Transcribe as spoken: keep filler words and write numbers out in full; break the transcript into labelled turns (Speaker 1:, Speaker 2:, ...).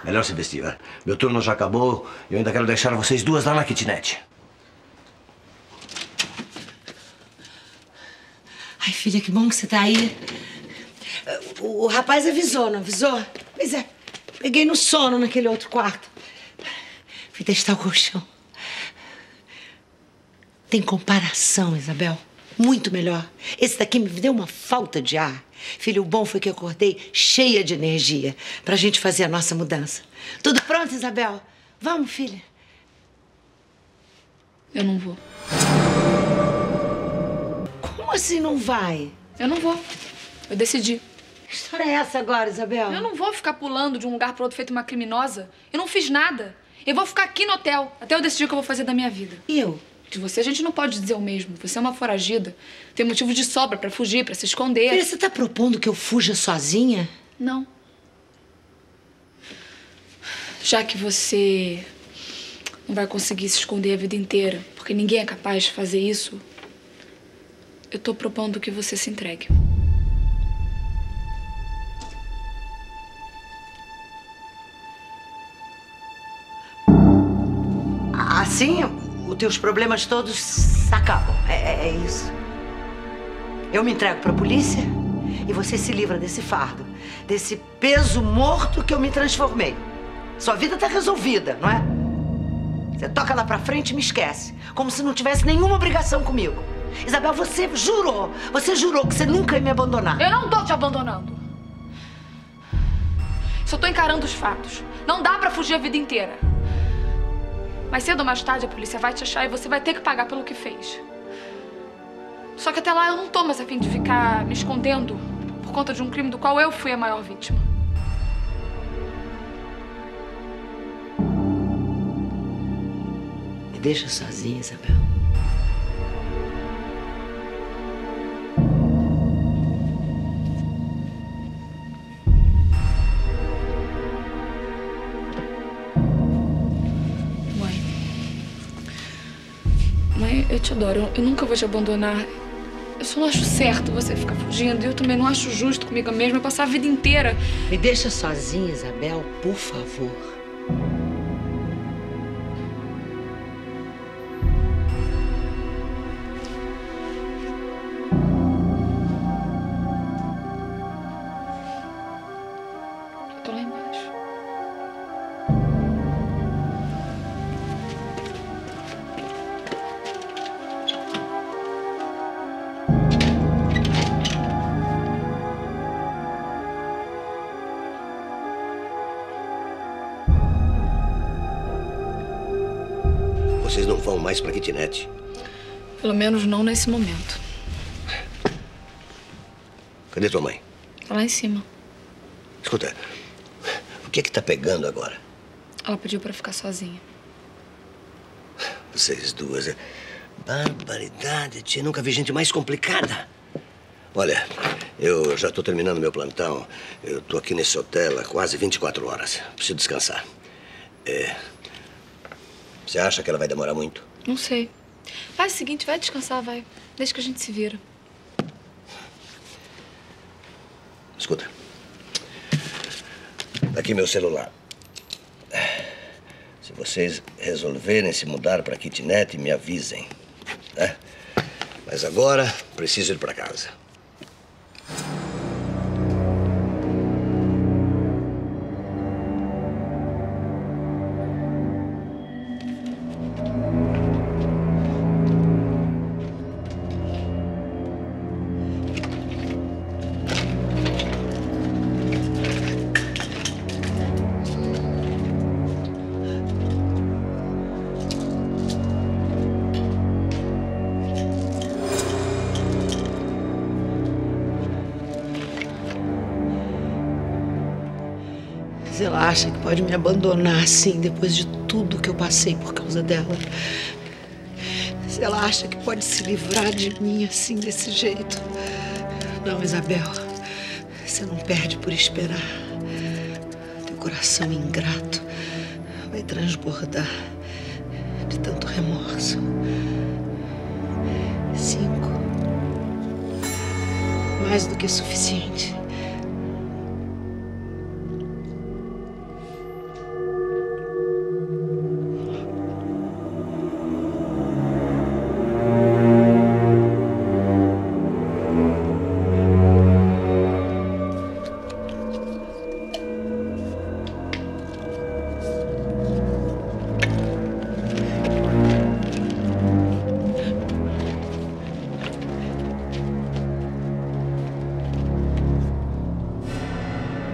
Speaker 1: Melhor se vestir, vai. Meu turno já acabou e eu ainda quero deixar vocês duas lá na kitnet.
Speaker 2: Ai, filha, que bom que você tá aí. O, o rapaz avisou, não avisou? Pois é, peguei no sono naquele outro quarto. Fui testar o colchão. Tem comparação, Isabel. Muito melhor. Esse daqui me deu uma falta de ar. Filho, o bom foi que eu acordei cheia de energia pra gente fazer a nossa mudança. Tudo pronto, Isabel? Vamos, filha?
Speaker 3: Eu não vou.
Speaker 2: Como assim não vai?
Speaker 3: Eu não vou. Eu decidi.
Speaker 2: Que história é essa agora, Isabel?
Speaker 3: Eu não vou ficar pulando de um lugar pro outro feito uma criminosa. Eu não fiz nada. Eu vou ficar aqui no hotel até eu decidir o que eu vou fazer da minha vida.
Speaker 2: E eu?
Speaker 3: De você a gente não pode dizer o mesmo. Você é uma foragida. Tem motivo de sobra pra fugir, pra se esconder.
Speaker 2: Filha, você tá propondo que eu fuja sozinha?
Speaker 3: Não. Já que você não vai conseguir se esconder a vida inteira, porque ninguém é capaz de fazer isso, eu tô propondo que você se entregue.
Speaker 2: Assim, os teus problemas todos acabam. É, é isso. Eu me entrego pra polícia e você se livra desse fardo, desse peso morto que eu me transformei. Sua vida tá resolvida, não é? Você toca lá pra frente e me esquece, como se não tivesse nenhuma obrigação comigo. Isabel, você jurou, você jurou que você nunca ia me abandonar.
Speaker 3: Eu não tô te abandonando. Só tô encarando os fatos. Não dá pra fugir a vida inteira. Mais cedo ou mais tarde a polícia vai te achar e você vai ter que pagar pelo que fez. Só que até lá eu não tô mais a fim de ficar me escondendo por conta de um crime do qual eu fui a maior vítima.
Speaker 2: Me deixa sozinha, Isabel.
Speaker 3: Mãe, eu te adoro. Eu nunca vou te abandonar. Eu só não acho certo você ficar fugindo. E eu também não acho justo comigo mesma eu passar a vida inteira.
Speaker 2: Me deixa sozinha, Isabel, por favor.
Speaker 3: Eu tô lá embaixo.
Speaker 1: Vocês não vão mais pra kitnet.
Speaker 3: Pelo menos não nesse momento.
Speaker 1: Cadê tua mãe?
Speaker 3: Tá lá em cima.
Speaker 1: Escuta, o que é que tá pegando agora?
Speaker 3: Ela pediu pra ficar sozinha.
Speaker 1: Vocês duas... é... Barbaridade, tia. Nunca vi gente mais complicada. Olha, eu já tô terminando meu plantão. Eu tô aqui nesse hotel há quase vinte e quatro horas. Preciso descansar. É... Você acha que ela vai demorar muito?
Speaker 3: Não sei. Faz o seguinte, vai descansar, vai. Deixa que a gente se vira.
Speaker 1: Escuta. Tá aqui meu celular. Se vocês resolverem se mudar pra kitnet, me avisem, né? Mas agora, preciso ir pra casa.
Speaker 2: Ela acha que pode me abandonar assim, depois de tudo que eu passei por causa dela. Se ela acha que pode se livrar de mim assim, desse jeito. Não, Isabel, você não perde por esperar. Teu coração ingrato vai transbordar de tanto remorso. Cinco. Mais do que suficiente.